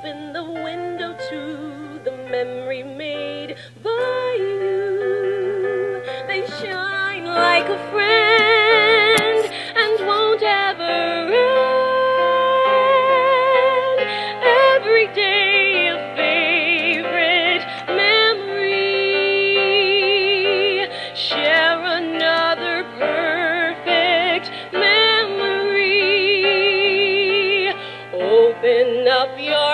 Open the window to the memory made by you. They shine like a friend and won't ever end. Every day a favorite memory. Share another perfect memory. Open up your